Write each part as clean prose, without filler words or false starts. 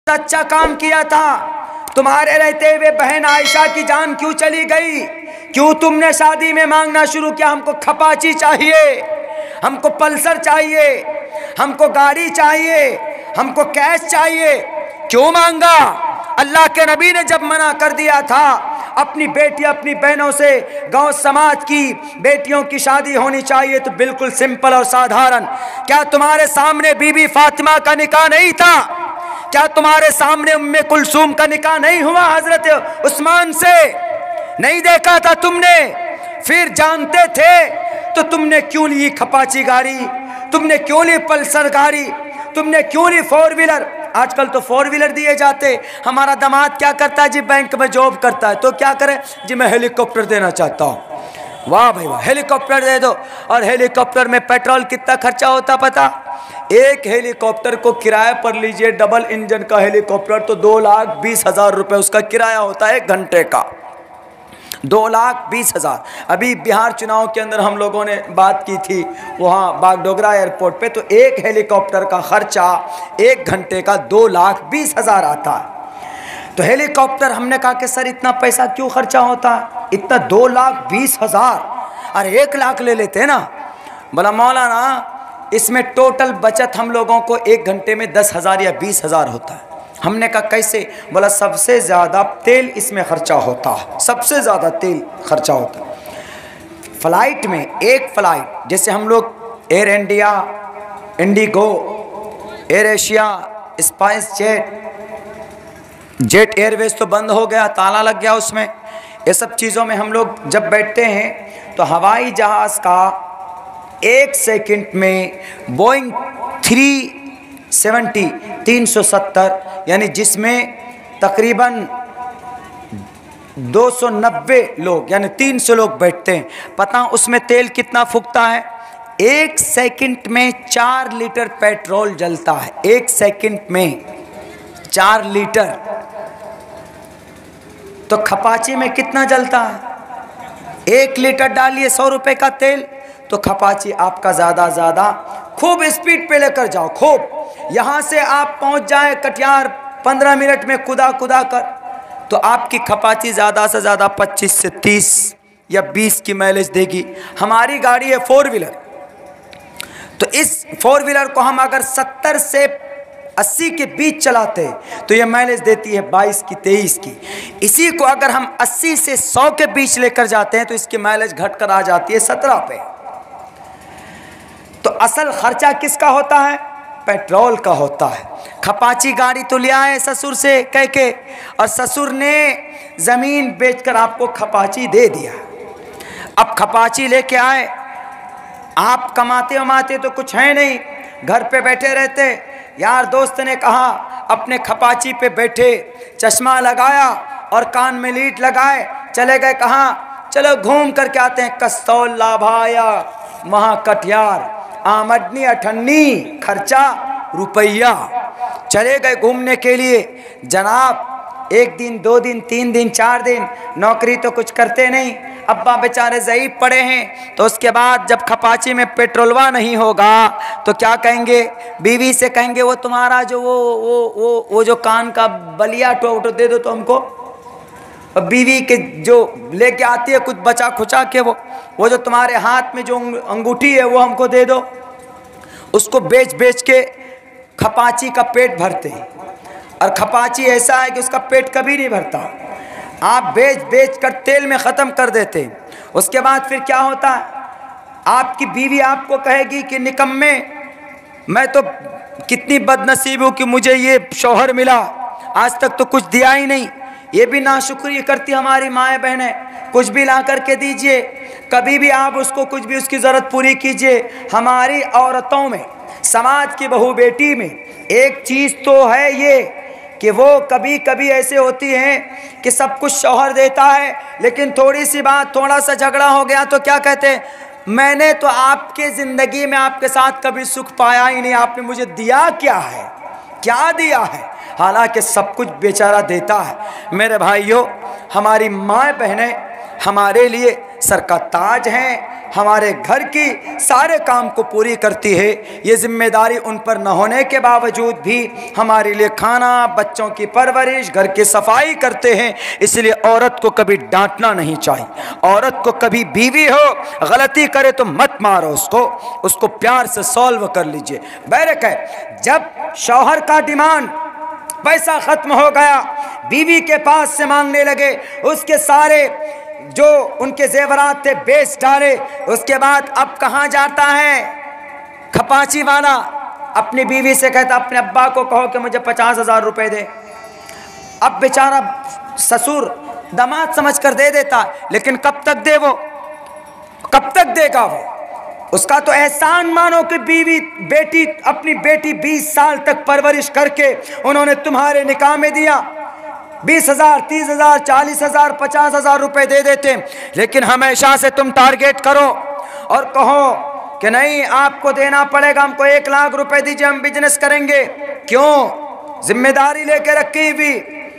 अच्छा काम किया था। तुम्हारे रहते हुए बहन आयशा की जान क्यों चली गई? क्यों तुमने शादी में मांगना शुरू किया, हमको खपाची चाहिए, हमको पल्सर चाहिए, हमको गाड़ी चाहिए, हमको कैश चाहिए? क्यों मांगा? अल्लाह के नबी ने जब मना कर दिया था, अपनी बेटी अपनी बहनों से, गांव समाज की बेटियों की शादी होनी चाहिए तो बिल्कुल सिंपल और साधारण। क्या तुम्हारे सामने बीबी फातिमा का निकाह नहीं था? क्या तुम्हारे सामने उम्मे कुलसूम का निकाह नहीं हुआ हजरत उस्मान से? नहीं देखा था तुमने? फिर जानते थे तो तुमने क्यों ली खपाची गाड़ी? तुमने क्यों ली पल्सर गाड़ी? तुमने क्यों ली फोर व्हीलर? आजकल तो फोर व्हीलर दिए जाते। हमारा दामाद क्या करता है जी, बैंक में जॉब करता है, तो क्या करे जी, मैं हेलीकॉप्टर देना चाहता हूँ। वाह भाई वाह, हेलीकॉप्टर दे दो। और हेलीकॉप्टर में पेट्रोल कितना खर्चा होता पता? एक हेलीकॉप्टर को किराए पर लीजिए, डबल इंजन का हेलीकॉप्टर, तो 2,20,000 रुपये उसका किराया होता है 1 घंटे का। 2,20,000। अभी बिहार चुनाव के अंदर हम लोगों ने बात की थी वहाँ बागडोगरा एयरपोर्ट पे, तो एक हेलीकॉप्टर का खर्चा 1 घंटे का 2,20,000 आता है। तो हेलीकॉप्टर, हमने कहा कि सर इतना पैसा क्यों खर्चा होता है? इतना 2,20,000, अरे 1 लाख ले लेते ना। बोला मौलाना इसमें टोटल बचत हम लोगों को 1 घंटे में 10,000 या 20,000 होता है। हमने कहा कैसे? बोला सबसे ज़्यादा तेल इसमें खर्चा होता है, सबसे ज़्यादा तेल खर्चा होता है। फ्लाइट में, एक फ्लाइट जैसे हम लोग Air India, IndiGo, AirAsia, SpiceJet Airways तो बंद हो गया, ताला लग गया उसमें। ये सब चीज़ों में हम लोग जब बैठते हैं तो हवाई जहाज़ का 1 सेकंड में बोइंग 370 यानी जिसमें तकरीबन 290 लोग यानी 300 लोग बैठते हैं, पता उसमें तेल कितना फूकता है? 1 सेकंड में 4 लीटर पेट्रोल जलता है। 1 सेकंड में 4 लीटर। तो खपाची में कितना जलता है? 1 लीटर डालिए 100 रुपये का तेल, तो खपाची आपका ज़्यादा खूब स्पीड पे लेकर जाओ, खूब। यहाँ से आप पहुँच जाए कटिहार 15 मिनट में कुदा कर, तो आपकी खपाची ज़्यादा से ज़्यादा 25 से 30 या 20 की माइलेज देगी। हमारी गाड़ी है 4 व्हीलर, तो इस 4 व्हीलर को हम अगर 70 से 80 के बीच चलाते हैं तो ये माइलेज देती है 22 की, 23 की। इसी को अगर हम 80 से 100 के बीच लेकर जाते हैं तो इसकी माइलेज घटकर आ जाती है 17 पे। तो असल खर्चा किसका होता है? पेट्रोल का होता है। खपाची गाड़ी तो ले आए ससुर से कह के, और ससुर ने ज़मीन बेचकर आपको खपाची दे दिया। अब खपाची लेके आए, आप कमाते वमाते तो कुछ है नहीं, घर पे बैठे रहते। यार दोस्त ने कहा अपने खपाची पे बैठे, चश्मा लगाया और कान में लीड लगाए, चले गए कहाँ? चलो घूम करके आते हैं, कस्तौल, लाभाया, महाकटियार, आमदनी 98, खर्चा रुपया। चले गए घूमने के लिए। जनाब 1 दिन 2 दिन 3 दिन 4 दिन, नौकरी तो कुछ करते नहीं, अब्बा बेचारे ज़ईफ़ पड़े हैं। तो उसके बाद जब खपाची में पेट्रोलवा नहीं होगा तो क्या कहेंगे? बीवी से कहेंगे वो तुम्हारा जो वो जो कान का बलिया टोटो दे दो तो हमको। और बीवी के जो लेके आती है कुछ बचा खुचा के वो जो तुम्हारे हाथ में जो अंगूठी है वो हमको दे दो। उसको बेच के खपाची का पेट भरते हैं। और खपाची ऐसा है कि उसका पेट कभी नहीं भरता, आप बेच कर तेल में ख़त्म कर देते हैं। उसके बाद फिर क्या होता है? आपकी बीवी आपको कहेगी कि निकम्मे, मैं तो कितनी बदनसीब हूँ कि मुझे ये शौहर मिला, आज तक तो कुछ दिया ही नहीं। ये भी नाशुक्री करती हमारी माएँ बहनें, कुछ भी ला कर के दीजिए, कभी भी आप उसको कुछ भी उसकी ज़रूरत पूरी कीजिए। हमारी औरतों में, समाज की बहू बेटी में एक चीज़ तो है ये कि वो कभी कभी ऐसे होती हैं कि सब कुछ शौहर देता है, लेकिन थोड़ी सी बात, थोड़ा सा झगड़ा हो गया तो क्या कहते हैं? मैंने तो आपके ज़िंदगी में आपके साथ कभी सुख पाया ही नहीं, आपने मुझे दिया क्या है? क्या दिया है? हालांकि सब कुछ बेचारा देता है। मेरे भाइयों, हमारी माँ बहनें, हमारे लिए सर का ताज हैं, हमारे घर की सारे काम को पूरी करती है। ये जिम्मेदारी उन पर न होने के बावजूद भी हमारे लिए खाना, बच्चों की परवरिश, घर की सफाई करते हैं। इसलिए औरत को कभी डांटना नहीं चाहिए। औरत को कभी बीवी हो गलती करे तो मत मारो उसको प्यार से सॉल्व कर लीजिए। बैरक है, जब शौहर का डिमांड पैसा खत्म हो गया, बीवी के पास से मांगने लगे, उसके सारे जो उनके जेवरात थे बेच डाले। उसके बाद अब कहाँ जाता है खपाची वाला, अपनी बीवी से कहता अपने अब्बा को कहो कि मुझे 50,000 रुपए दे। अब बेचारा ससुर दामाद समझ कर दे देता, लेकिन कब तक दे वो, कब तक देगा वो? उसका तो एहसान मानो कि बेटी अपनी बेटी 20 साल तक परवरिश करके उन्होंने तुम्हारे निकाह में दिया। 20,000, 30,000, 40,000, 50,000 रुपए दे देते, लेकिन हमेशा से तुम टारगेट करो और कहो कि नहीं आपको देना पड़ेगा, हमको 1 लाख रुपए दीजिए, हम बिजनेस करेंगे। क्यों? जिम्मेदारी लेके रखी हुई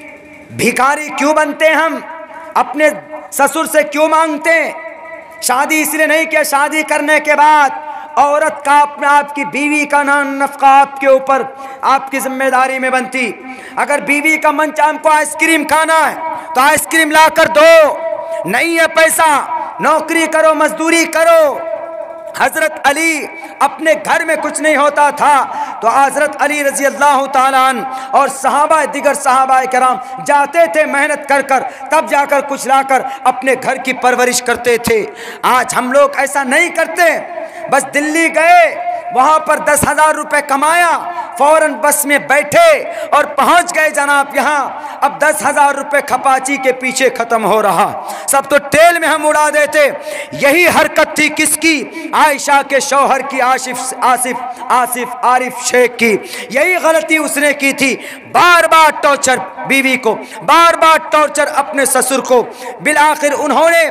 भिखारी क्यों बनते हम? अपने ससुर से क्यों मांगते? शादी इसलिए नहीं किया, शादी करने के बाद औरत का अपने आपकी बीवी का नफका आपके ऊपर, आपकी जिम्मेदारी में बनती। अगर बीवी का मन चाहे हमको आइसक्रीम खाना है तो आइसक्रीम ला कर दो, नहीं है पैसा नौकरी करो, मजदूरी करो। हजरत अली अपने घर में कुछ नहीं होता था तो हजरत अली रजी अल्लाह ताला अन्हु और सहाबा दिगर सहाबा कराम जाते थे मेहनत कर कर, तब जाकर कुछ लाकर अपने घर की परवरिश करते थे। आज हम लोग ऐसा नहीं करते। बस दिल्ली गए, वहाँ पर 10,000 रुपये कमाया, फौरन बस में बैठे और पहुँच गए जनाब यहाँ। अब 10,000 रुपये खपाची के पीछे ख़त्म हो रहा, सब तो तेल में हम उड़ा देते। यही हरकत थी किसकी? आयशा के शौहर की, आसिफ आरिफ शेख की। यही गलती उसने की थी, बार बार टॉर्चर बीवी को, बार बार टॉर्चर अपने ससुर को। बिल आखिर उन्होंने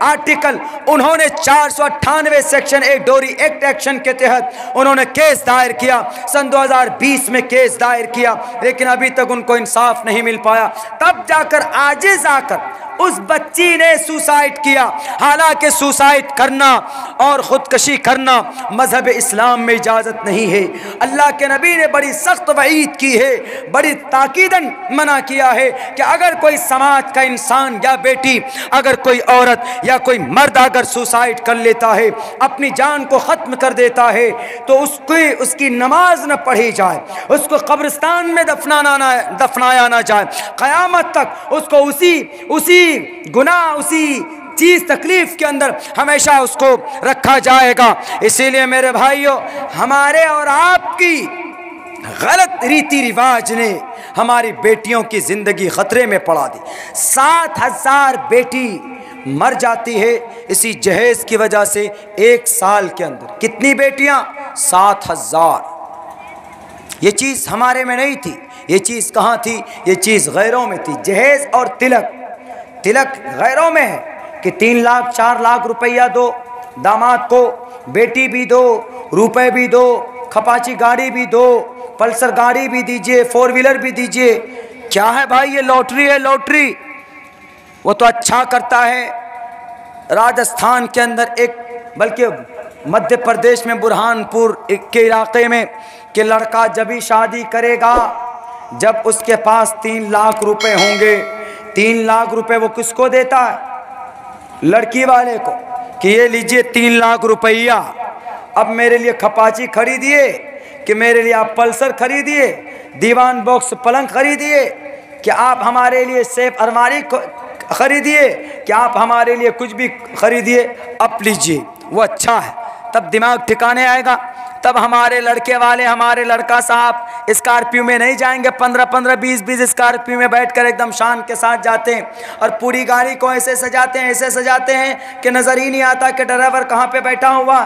498 सेक्शन 1 डोरी एक्ट एक्शन के तहत उन्होंने केस दायर किया। सन 2020 में केस दायर किया, लेकिन अभी तक उनको इंसाफ नहीं मिल पाया। तब जाकर आजिज आकर उस बच्ची ने सुसाइड किया। हालांकि सुसाइड करना और खुदकशी करना मजहब इस्लाम में इजाज़त नहीं है। अल्लाह के नबी ने बड़ी सख्त वईद की है, बड़ी ताकीदन मना किया है कि अगर कोई समाज का इंसान या बेटी, अगर कोई औरत या कोई मर्द अगर सुसाइड कर लेता है, अपनी जान को ख़त्म कर देता है, तो उसकी नमाज न पढ़ी जाए, उसको कब्रिस्तान में दफनाया ना जाए। क़यामत तक उसको उसी गुनाह, उसी चीज़ तकलीफ़ के अंदर हमेशा उसको रखा जाएगा। इसीलिए मेरे भाइयों, हमारे और आपकी गलत रीति रिवाज ने हमारी बेटियों की ज़िंदगी ख़तरे में पड़ा दी। 7,000 बेटी मर जाती है इसी जहेज़ की वजह से। 1 साल के अंदर कितनी बेटियां? 7,000। ये चीज़ हमारे में नहीं थी, ये चीज़ कहाँ थी? ये चीज़ गैरों में थी। जहेज़ और तिलक गैरों में है कि 3 लाख 4 लाख रुपया दो दामाद को, बेटी भी दो, रुपए भी दो, खपाची गाड़ी भी दो, पल्सर गाड़ी भी दीजिए, 4 व्हीलर भी दीजिए। क्या है भाई? ये लॉटरी है, लॉटरी। वो तो अच्छा करता है राजस्थान के अंदर एक, बल्कि मध्य प्रदेश में बुरहानपुर के इलाके में, कि लड़का जब ही शादी करेगा जब उसके पास 3 लाख रुपए होंगे। 3 लाख रुपए वो किसको देता है? लड़की वाले को, कि ये लीजिए 3 लाख रुपया, अब मेरे लिए खपाची खरीदिए, कि मेरे लिए आप पल्सर खरीदिए, दीवान बॉक्स पलंग खरीदिए, कि आप हमारे लिए सेफ अलमारी खरीदिए, कि आप हमारे लिए कुछ भी खरीदिए, अब लीजिए। वो अच्छा है, तब दिमाग ठिकाने आएगा। तब हमारे लड़के वाले, हमारे लड़का साहब स्कॉर्पियो में नहीं जाएंगे, 15-15, 20-20 स्कॉर्पियो में बैठकर एकदम शान के साथ जाते हैं और पूरी गाड़ी को ऐसे सजाते हैं कि नज़र ही नहीं आता कि ड्राइवर कहाँ पे बैठा हुआ।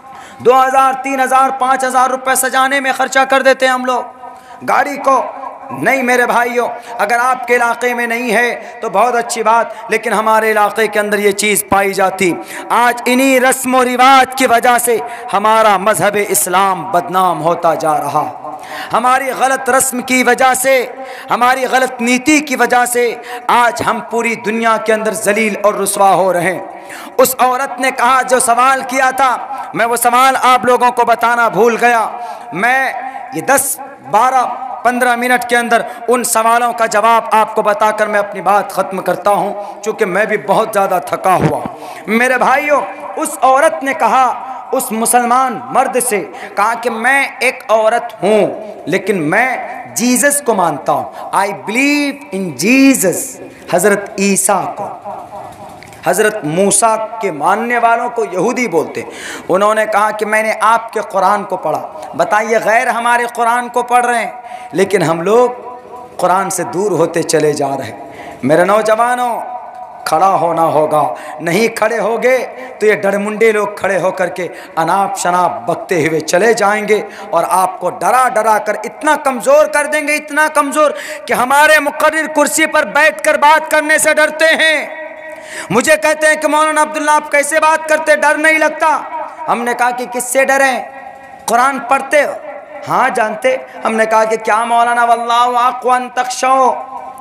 2,000, 3,000, 5,000 रुपये सजाने में खर्चा कर देते हैं हम लोग। गाड़ी को नहीं मेरे भाइयों, अगर आपके इलाके में नहीं है तो बहुत अच्छी बात, लेकिन हमारे इलाके के अंदर ये चीज़ पाई जाती। आज इन्हीं रस्म व रिवाज की वजह से हमारा मजहब इस्लाम बदनाम होता जा रहा। हमारी गलत रस्म की वजह से, हमारी गलत नीति की वजह से आज हम पूरी दुनिया के अंदर जलील और रुसवा हो रहे हैं। उस औरत ने कहा, जो सवाल किया था, मैं वो सवाल आप लोगों को बताना भूल गया। मैं ये 10, 12, 15 मिनट के अंदर उन सवालों का जवाब आपको बताकर मैं अपनी बात ख़त्म करता हूँ, चूँकि मैं भी बहुत ज़्यादा थका हुआ। मेरे भाइयों, उस औरत ने कहा, उस मुसलमान मर्द से कहा कि मैं एक औरत हूँ लेकिन मैं जीसस को मानता हूँ। I believe in Jesus. हज़रत ईसा को, हज़रत मूसा के मानने वालों को यहूदी बोलते। उन्होंने कहा कि मैंने आपके कुरान को पढ़ा। बताइए, गैर हमारे कुरान को पढ़ रहे हैं, लेकिन हम लोग कुरान से दूर होते चले जा रहे हैं। मेरे नौजवानों, खड़ा होना होगा, नहीं खड़े होगे तो ये डरमुंडे लोग खड़े होकर के अनाप शनाप बकते हुए चले जाएंगे और आपको डरा डरा कर इतना कमज़ोर कर देंगे, इतना कमज़ोर कि हमारे मुकर्रिर कुर्सी पर बैठकर बात करने से डरते हैं। मुझे कहते हैं कि मौलाना अब्दुल्ला आप कैसे बात करते, डर नहीं लगता? हमने कहा कि किससे डरें? कुरान पढ़ते हो? हाँ जानते। हमने कहा कि क्या मौलाना? वल्लाहु अक़वन तख़शौ,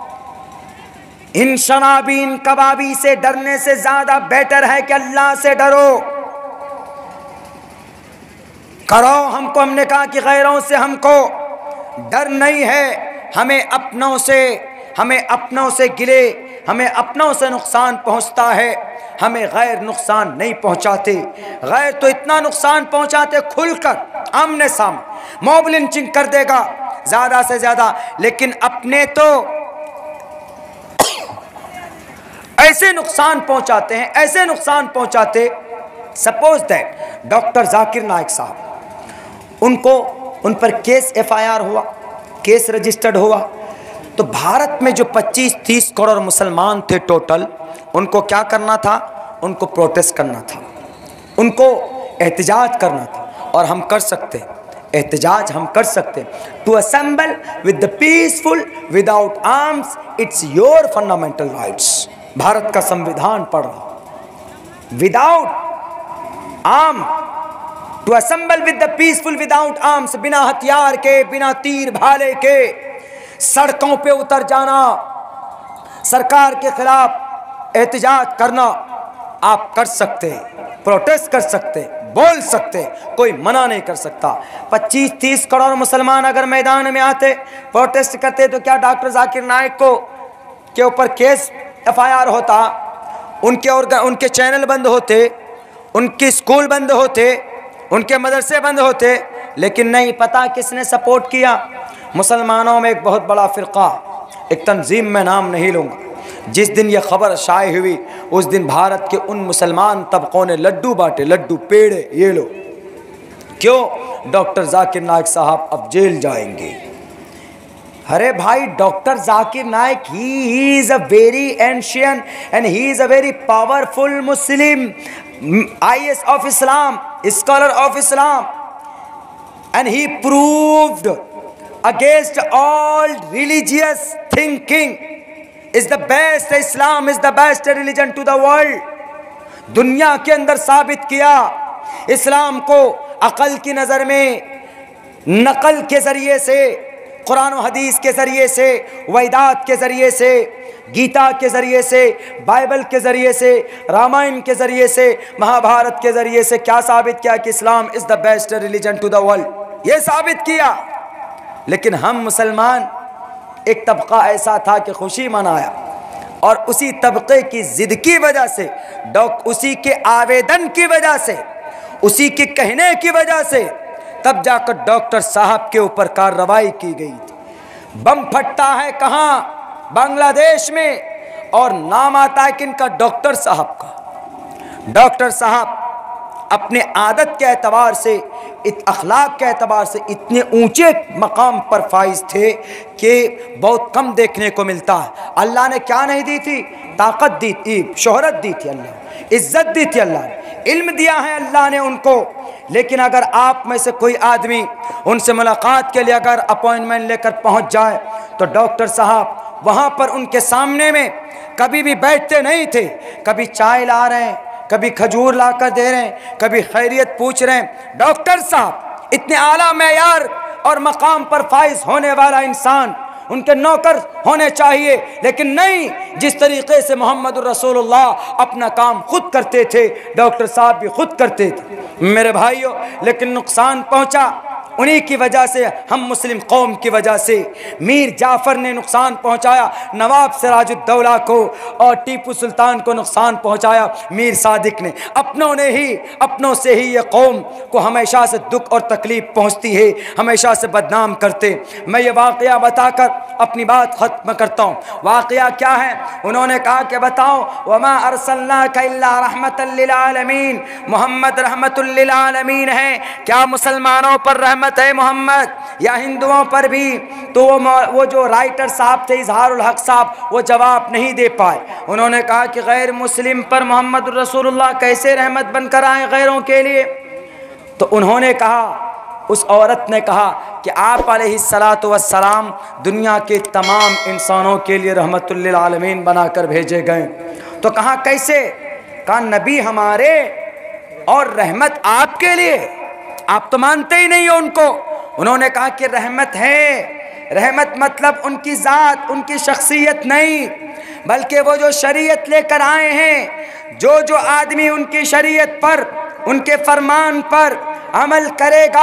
इन शनाबीन कबाबी से डरने से ज्यादा बेटर है कि अल्लाह से डरो। करो हमको। हमने कहा कि गैरों से हमको डर नहीं है, हमें अपनों से गिले, हमें अपनों से नुकसान पहुंचता है, हमें गैर नुकसान नहीं पहुंचाते। गैर तो इतना नुकसान पहुंचाते खुलकर आमने सामने, मॉब लिंचिंग कर देगा ज़्यादा से ज़्यादा, लेकिन अपने तो ऐसे नुकसान पहुंचाते हैं, ऐसे नुकसान पहुंचाते। Suppose that doctor Zakir Naik साहब, उन पर केस FIR हुआ, केस रजिस्टर्ड हुआ, तो भारत में जो 25-30 करोड़ मुसलमान थे टोटल, उनको क्या करना था? उनको प्रोटेस्ट करना था, उनको एहतजाज करना था। और हम कर सकते, एहतजाज हम कर सकते। To assemble with the peaceful without arms, it's your fundamental rights. Bharat का संविधान पढ़ रहा, without arm, to assemble with the peaceful without arms, बिना हथियार के, बिना तीर भाले के सड़कों पे उतर जाना, सरकार के खिलाफ एहतजाज करना, आप कर सकते, प्रोटेस्ट कर सकते, बोल सकते, कोई मना नहीं कर सकता। 25-30 करोड़ मुसलमान अगर मैदान में आते, प्रोटेस्ट करते, तो क्या डॉक्टर जाकिर नाइक को के ऊपर केस FIR होता? उनके चैनल बंद होते, उनके स्कूल बंद होते, उनके मदरसे बंद होते। लेकिन नहीं, पता किसने सपोर्ट किया? मुसलमानों में एक बहुत बड़ा फ़िरक़ा, एक तंजीम में नाम नहीं लूँगा, जिस दिन ये खबर शाये हुई उस दिन भारत के उन मुसलमान तबकों ने लड्डू बांटे, लड्डू पेड़े, ये लो। क्यों? डॉक्टर जाकिर नाइक साहब अब जेल जाएंगे। अरे भाई, doctor Zakir Naik, he is a very ancient and he is a very powerful Muslim, IS of Islam, scholar of Islam, and he proved against all religious thinking is the best, Islam is the best religion to the world। दुनिया के अंदर साबित किया इस्लाम को अकल की नज़र में, नकल के ज़रिए से, कुरान और हदीस के ज़रिए से, वेदात के ज़रिए से, गीता के ज़रिए से, बाइबल के ज़रिए से, रामायण के ज़रिए से, महाभारत के ज़रिए से क्या साबित किया कि Islam is the best religion to the world. ये साबित किया। लेकिन हम मुसलमान, एक तबका ऐसा था कि खुशी मनाया, और उसी तबके की ज़िद की वजह से, उसी के आवेदन की वजह से, उसी के कहने की वजह से तब जाकर डॉक्टर साहब के ऊपर कार्रवाई की गई थी। बम फटता है कहाँ? बांग्लादेश में, और नाम आता है किनका? डॉक्टर साहब का। डॉक्टर साहब अपने आदत के एतबार से, अखलाक के एतबार से इतने ऊंचे मकाम पर फाइज थे कि बहुत कम देखने को मिलता है। अल्लाह ने क्या नहीं दी थी? ताकत दी थी, शोहरत दी थी, अल्लाह इज्जत दी थी, अल्लाह ने इल्म दिया है अल्लाह ने उनको। लेकिन अगर आप में से कोई आदमी उनसे मुलाकात के लिए अगर अपॉइंटमेंट लेकर पहुंच जाए तो डॉक्टर साहब वहाँ पर उनके सामने में कभी भी बैठते नहीं थे। कभी चाय ला रहे हैं, कभी खजूर ला कर दे रहे हैं, कभी खैरियत पूछ रहे हैं। डॉक्टर साहब इतने आला मेयार और मकाम पर फाइज होने वाला इंसान, उनके नौकर होने चाहिए, लेकिन नहीं, जिस तरीके से मोहम्मद रसूलुल्लाह अपना काम खुद करते थे, डॉक्टर साहब भी खुद करते थे मेरे भाइयों। लेकिन नुकसान पहुंचा उन्हीं की वजह से, हम मुस्लिम कौम की वजह से। मीर जाफ़र ने नुकसान पहुंचाया नवाब सिराजुद्दौला को, और टीपू सुल्तान को नुकसान पहुंचाया मीर सादिक ने। अपनों से ही ये कौम को हमेशा से दुख और तकलीफ़ पहुंचती है, हमेशा से बदनाम करते। मैं ये वाक़या बताकर अपनी बात ख़त्म करता हूँ। वाक़या क्या है? उन्होंने कहा कि बताओ, वमा अरसलनाका इल्ला रहमतल लिल आलमीन, मोहम्मद रहमतुल लिल आलमीन है, क्या मुसलमानों पर रहमत है मोहम्मद या हिंदुओं पर भी? तो वो जो राइटर साहब थे इजहारुल हक साहब, वो जवाब नहीं दे पाए। उन्होंने कहा कि गैर मुस्लिम पर मोहम्मद रसूलुल्लाह कैसे रहमत बनकर आए गैरों के लिए? तो उन्होंने कहा, उस औरत ने कहा कि आप अलैहिस्सलातु वस्सलाम दुनिया के तमाम इंसानों के लिए रहमतुल लिल आलमीन बनाकर भेजे गए। तो कहा कैसे? कहा नबी हमारे और रहमत आपके लिए, आप तो मानते ही नहीं हो उनको। उन्होंने कहा कि रहमत है, रहमत मतलब उनकी ज़ात, उनकी शख्सियत नहीं, बल्कि वो जो शरीयत लेकर आए हैं, जो आदमी उनकी शरीयत पर, उनके फरमान पर अमल करेगा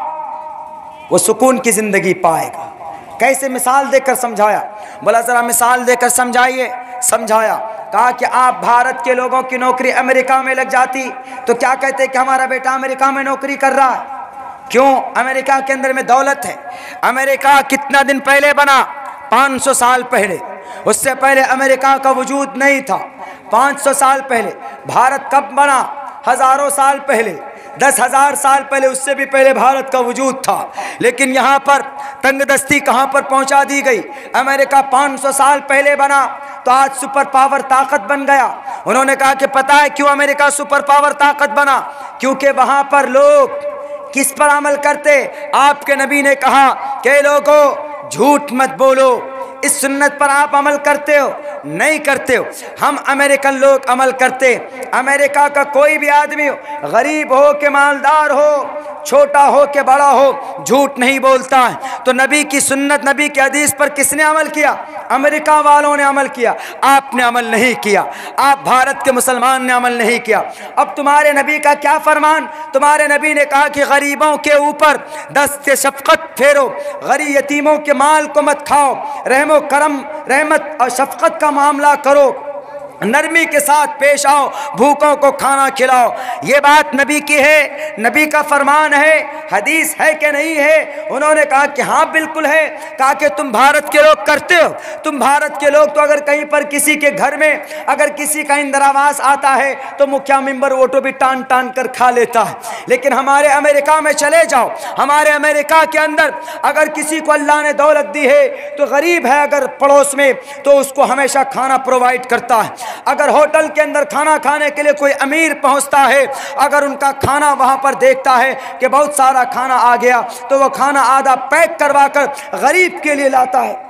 वो सुकून की ज़िंदगी पाएगा। कैसे? मिसाल देकर समझाया। बोला ज़रा मिसाल देकर समझाइए। समझाया, कहा कि आप भारत के लोगों की नौकरी अमेरिका में लग जाती तो क्या कहते कि हमारा बेटा अमेरिका में नौकरी कर रहा है? क्यों? अमेरिका के अंदर में दौलत है। अमेरिका कितना दिन पहले बना? 500 साल पहले। उससे पहले अमेरिका का वजूद नहीं था। 500 साल पहले। भारत कब बना? हज़ारों साल पहले, 10,000 साल पहले, उससे भी पहले भारत का वजूद था। लेकिन यहाँ पर तंगदस्ती कहाँ पर पहुँचा दी गई? अमेरिका 500 साल पहले बना तो आज सुपर पावर ताकत बन गया। उन्होंने कहा कि पता है क्यों अमेरिका सुपर पावर ताकत बना? क्योंकि वहाँ पर लोग किस पर अमल करते? आपके नबी ने कहा कि लोगों झूठ मत बोलो, इस सुन्नत पर आप अमल करते हो? नहीं करते हो। हम अमेरिकन लोग अमल करते। अमेरिका का कोई भी आदमी हो, गरीब हो कि मालदार हो, छोटा हो कि बड़ा हो, झूठ नहीं बोलता है। तो नबी की सुन्नत, नबी के हदीस पर किसने अमल किया? अमेरिका वालों ने अमल किया। आपने अमल नहीं किया, आप भारत के मुसलमान ने अमल नहीं किया। अब तुम्हारे नबी का क्या फरमान? तुम्हारे नबी ने कहा कि गरीबों के ऊपर दस्ते शफकत फेरो, गरीब यतीमों के माल को मत खाओ, रहमो करम, रहमत और शफकत का मामला करो, नरमी के साथ पेश आओ, भूखों को खाना खिलाओ। ये बात नबी की है, नबी का फरमान है, हदीस है कि नहीं है? उन्होंने कहा कि हाँ बिल्कुल है। कहा कि तुम भारत के लोग करते हो? तुम भारत के लोग तो अगर कहीं पर किसी के घर में अगर किसी का इंदिरावास आता है तो मुखिया मेंबर वोटो भी टान टान कर खा लेता है। लेकिन हमारे अमेरिका में चले जाओ, हमारे अमेरिका के अंदर अगर किसी को अल्लाह ने दौलत दी है तो गरीब है अगर पड़ोस में तो उसको हमेशा खाना प्रोवाइड करता है। अगर होटल के अंदर खाना खाने के लिए कोई अमीर पहुंचता है, अगर उनका खाना वहां पर देखता है कि बहुत सारा खाना आ गया तो वो खाना आधा पैक करवा कर गरीब के लिए लाता है।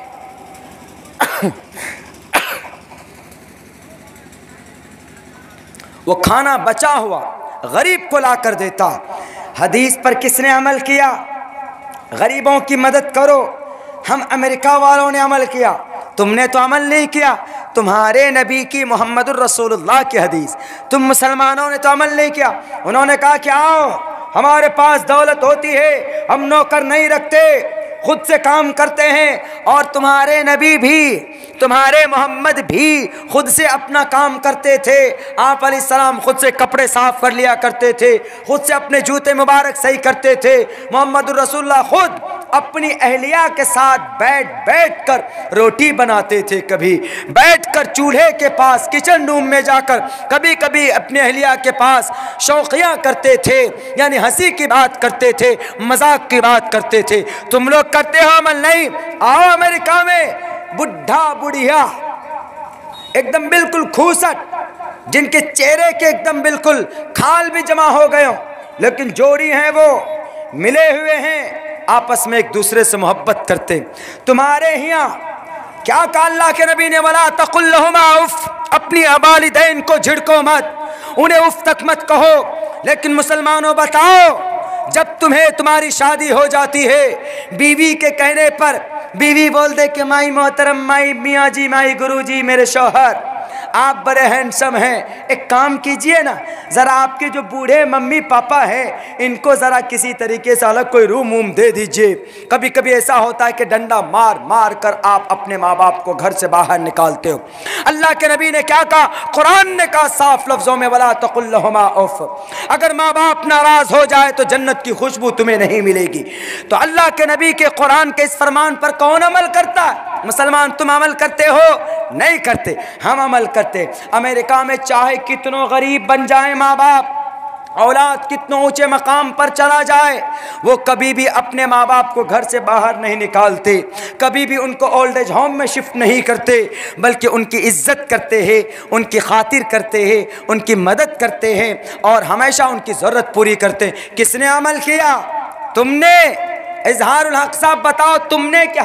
वो खाना बचा हुआ गरीब को ला कर देता। हदीस पर किसने अमल किया? गरीबों की मदद करो। हम अमेरिका वालों ने अमल किया, तुमने तो अमल नहीं किया। तुम्हारे नबी की मोहम्मदुर रसूलुल्लाह की हदीस, तुम मुसलमानों ने तो अमल नहीं किया। उन्होंने कहा कि आओ, हमारे पास दौलत होती है, हम नौकर नहीं रखते, खुद से काम करते हैं। और तुम्हारे नबी भी, तुम्हारे मोहम्मद भी खुद से अपना काम करते थे। आप अलैहिस्सलाम खुद से कपड़े साफ कर लिया करते थे, खुद से अपने जूते मुबारक सही करते थे। मोहम्मद रसूलुल्लाह खुद अपनी अहलिया के साथ बैठ कर रोटी बनाते थे, कभी बैठकर चूल्हे के पास किचन रूम में जाकर कभी कभी अपनी अहलिया के पास शौकिया करते थे, यानी हंसी की बात करते थे, मजाक की बात करते थे। तुम लोग करते हो अमल नहीं? आओ अमेरिका में बुढ़ा बुढ़िया एकदम बिल्कुल खूसट, जिनके चेहरे के एकदम बिल्कुल खाल भी जमा हो गए हो, लेकिन जोड़ी हैं वो मिले हुए हैं, आपस में एक दूसरे से मोहब्बत करते। तुम्हारे यहाँ क्या कहा अल्लाह के नबी ने, वला तकुल लहुमा उफ, अपनी वालिदैन को झिड़को मत, उन्हें उफ तक मत कहो। लेकिन मुसलमानों बताओ, जब तुम्हें तुम्हारी शादी हो जाती है, बीवी के कहने पर बीवी बोल दे कि माई मोहतरम, माई मियाँ जी, माई गुरु जी, मेरे शौहर आप बड़े हैंडसम हैं, एक काम कीजिए ना, ज़रा आपके जो बूढ़े मम्मी पापा हैं इनको ज़रा किसी तरीके से अलग कोई रूम वूम दे दीजिए। कभी कभी ऐसा होता है कि डंडा मार मार कर आप अपने माँ बाप को घर से बाहर निकालते हो। अल्लाह के नबी ने क्या कहा, कुरान ने कहा साफ लफ्ज़ों में, वला तकुल लहुमा उफ। अगर माँ बाप नाराज़ हो जाए तो जन्नत की खुशबू तुम्हें नहीं मिलेगी। तो अल्लाह के नबी के कुरान के इस फरमान पर कौन अमल करता है? मुसलमान, तुम अमल करते हो? नहीं करते, हम अमल करते। अमेरिका में चाहे कितनों गरीब बन जाए माँ बाप, औलाद कितनों ऊंचे मकाम पर चला जाए, वो कभी भी अपने माँ बाप को घर से बाहर नहीं निकालते, कभी भी उनको ओल्ड एज होम में शिफ्ट नहीं करते, बल्कि उनकी इज्जत करते हैं, उनकी खातिर करते हैं, उनकी मदद करते हैं और हमेशा उनकी ज़रूरत पूरी करते हैं। किसने अमल किया? तुमने। इजहारुल हक साहब बताओ, तुमने कि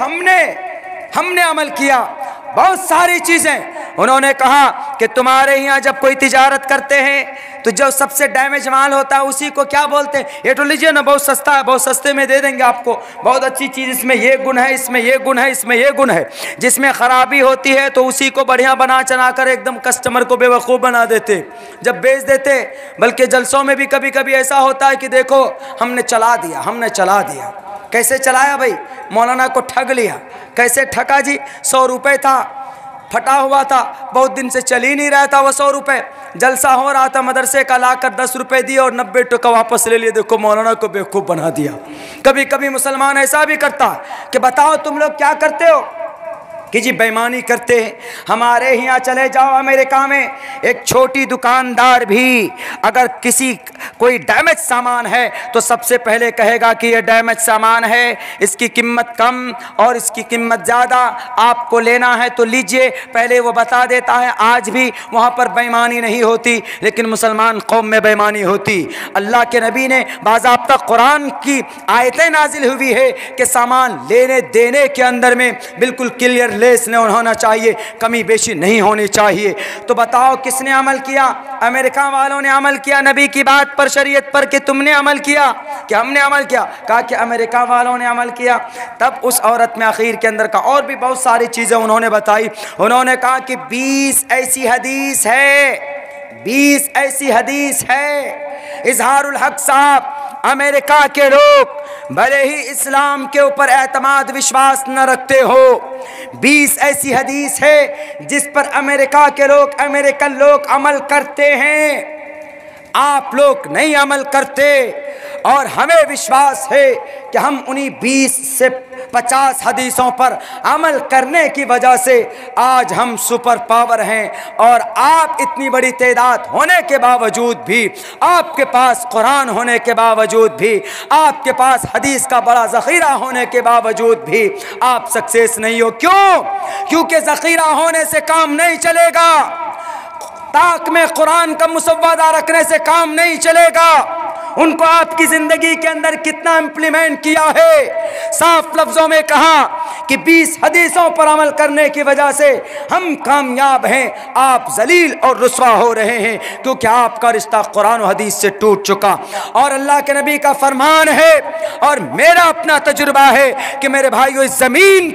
हमने अमल किया। बहुत सारी चीज़ें उन्होंने कहा कि तुम्हारे यहाँ जब कोई तिजारत करते हैं तो जो सबसे डैमेज माल होता है उसी को क्या बोलते हैं? ये तो लीजिए ना, बहुत सस्ता है, बहुत सस्ते में दे देंगे आपको, बहुत अच्छी चीज़, इसमें ये गुण है, इसमें ये गुण है, इसमें ये गुण है। जिसमें ख़राबी होती है तो उसी को बढ़िया बना चना कर एकदम कस्टमर को बेवकूफ़ बना देते, जब बेच देते। बल्कि जलसों में भी कभी कभी ऐसा होता है कि देखो हमने चला दिया। कैसे चलाया भाई? मौलाना को ठग लिया। कैसे ठगा जी? 100 रुपये था, फटा हुआ था, बहुत दिन से चल ही नहीं रहा था वो 100 रुपये। जलसा हो रहा था मदरसे का, लाकर 10 रुपये दिए और 90 टका वापस ले लिए। देखो मौलाना को बेवकूफ़ बना दिया। कभी कभी मुसलमान ऐसा भी करता है कि बताओ तुम लोग क्या करते हो कि जी बेईमानी करते हैं। हमारे यहाँ चले जाओ अमेरिका में, एक छोटी दुकानदार भी अगर कोई डैमेज सामान है तो सबसे पहले कहेगा कि ये डैमेज सामान है, इसकी कीमत कम और इसकी कीमत ज़्यादा, आपको लेना है तो लीजिए, पहले वो बता देता है। आज भी वहाँ पर बेईमानी नहीं होती, लेकिन मुसलमान कौम में बेईमानी होती। अल्लाह के नबी ने बाज़ाब्ता कुरान की आयतें नाजिल हुई है कि सामान लेने देने के अंदर में बिल्कुल क्लियर लेस नहीं होना चाहिए, कमी बेशी नहीं होनी चाहिए। तो बताओ किसने अमल किया? अमेरिका वालों ने अमल किया नबी की बात पर, शरीयत पर, कि तुमने अमल किया कि हमने अमल किया? कहा कि अमेरिका वालों ने अमल किया। तब उस औरत में आखिर के अंदर का और भी बहुत सारी चीज़ें उन्होंने बताई। उन्होंने कहा कि 20 ऐसी हदीस है। इजहारुल हक साहब, अमेरिका के लोग भले ही इस्लाम के ऊपर एतमाद विश्वास न रखते हो, 20 ऐसी हदीस है जिस पर अमेरिका के लोग, अमेरिकन लोग अमल करते हैं, आप लोग नहीं अमल करते। और हमें विश्वास है कि हम उन्हीं 20 से 50 हदीसों पर अमल करने की वजह से आज हम सुपर पावर हैं। और आप इतनी बड़ी तादाद होने के बावजूद भी, आपके पास कुरान होने के बावजूद भी, आपके पास हदीस का बड़ा ज़ख़ीरा होने के बावजूद भी आप सक्सेस नहीं हो। क्यों? क्योंकि ज़ख़ीरा होने से काम नहीं चलेगा, ताक में कुरान का मुसव्वदा रखने से काम नहीं चलेगा। उनको आपकी ज़िंदगी के अंदर कितना इम्प्लीमेंट किया है। साफ लफ्ज़ों में कहा कि 20 हदीसों पर अमल करने की वजह से हम कामयाब हैं, आप जलील और रुस्वा हो रहे हैं, क्योंकि आपका रिश्ता कुरान और हदीस से टूट चुका। और अल्लाह के नबी का फरमान है और मेरा अपना तजुर्बा है कि मेरे भाइयों, इस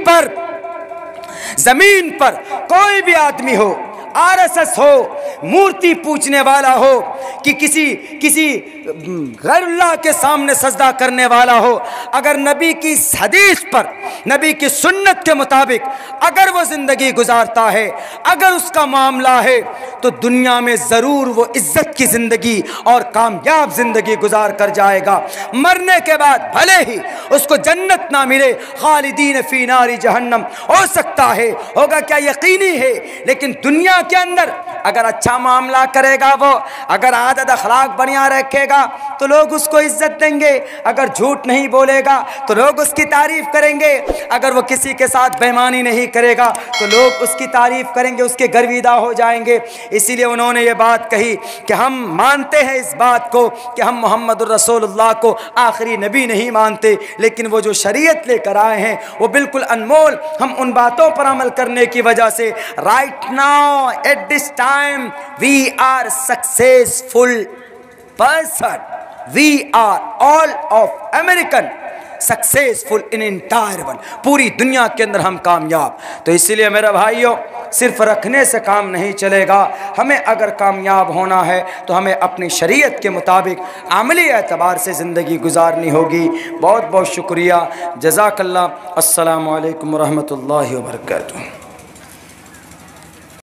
ज़मीन पर कोई भी आदमी हो, आरएसएस हो, मूर्ति पूजने वाला हो, कि किसी गैरुल्लाह के सामने सजदा करने वाला हो, अगर नबी की हदीस पर, नबी की सुन्नत के मुताबिक अगर वो ज़िंदगी गुजारता है, अगर उसका मामला है, तो दुनिया में ज़रूर वो इज़्ज़त की ज़िंदगी और कामयाब ज़िंदगी गुजार कर जाएगा। मरने के बाद भले ही उसको जन्नत ना मिले, खालिदीन फी नारी जहन्नम हो सकता है, होगा क्या? यकीनी है। लेकिन दुनिया के अंदर अगर अच्छा मामला करेगा वो, अगर आदत अखलाक बढ़िया रखेगा तो लोग उसको इज्जत देंगे, अगर झूठ नहीं बोलेगा तो लोग उसकी तारीफ़ करेंगे, अगर वो किसी के साथ बेईमानी नहीं करेगा तो लोग उसकी तारीफ़ करेंगे, उसके गर्विदा हो जाएंगे। इसीलिए उन्होंने ये बात कही कि हम मानते हैं इस बात को कि हम मोहम्मद रसूलुल्लाह को आखिरी नबी नहीं मानते, लेकिन वो जो शरीयत लेकर आए हैं वो बिल्कुल अनमोल। हम उन बातों पर अमल करने की वजह से right now at this time we are successful person, we are all of American successful in entire world, पूरी दुनिया के अंदर हम कामयाब। तो इसीलिए मेरे भाइयों, सिर्फ रखने से काम नहीं चलेगा, हमें अगर कामयाब होना है तो हमें अपनी शरीयत के मुताबिक अमली एतबार से ज़िंदगी गुजारनी होगी। बहुत बहुत शुक्रिया, जज़ाकल्लाह। अस्सलामु अलैकुम रहमतुल्लाहि व बरकातुहू।